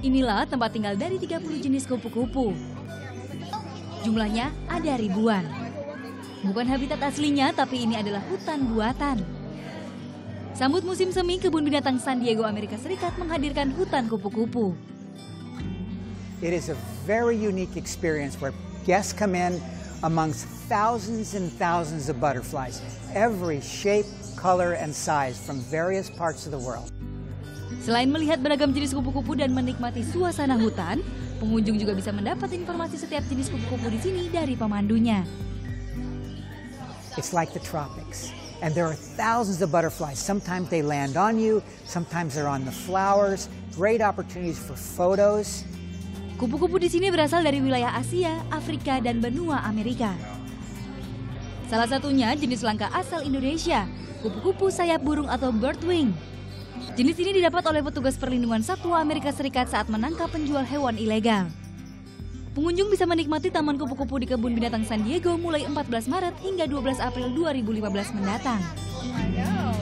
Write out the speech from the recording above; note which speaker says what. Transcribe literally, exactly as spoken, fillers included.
Speaker 1: Inilah tempat tinggal dari tiga puluh jenis kupu-kupu. Jumlahnya ada ribuan. Bukan habitat aslinya, tapi ini adalah hutan buatan. Sambut musim semi, Kebun Binatang San Diego, Amerika Serikat menghadirkan hutan kupu-kupu.
Speaker 2: It is a very unique experience where guests come in amongst thousands and thousands of butterflies, every shape, color, and size from various parts of the world.
Speaker 1: Selain melihat beragam jenis kupu-kupu dan menikmati suasana hutan, pengunjung juga bisa mendapat informasi setiap jenis kupu-kupu di sini dari pemandunya.
Speaker 2: It's like the tropics, and there are thousands of butterflies. Sometimes they land on you, sometimes they're on the flowers. Great opportunities for photos.
Speaker 1: Kupu-kupu di sini berasal dari wilayah Asia, Afrika, dan benua Amerika. Salah satunya jenis langka asal Indonesia, kupu-kupu sayap burung atau birdwing. Jenis ini didapat oleh petugas perlindungan satwa Amerika Serikat saat menangkap penjual hewan ilegal. Pengunjung bisa menikmati Taman Kupu-kupu di Kebun Binatang San Diego mulai empat belas Maret hingga dua belas April dua ribu lima belas mendatang.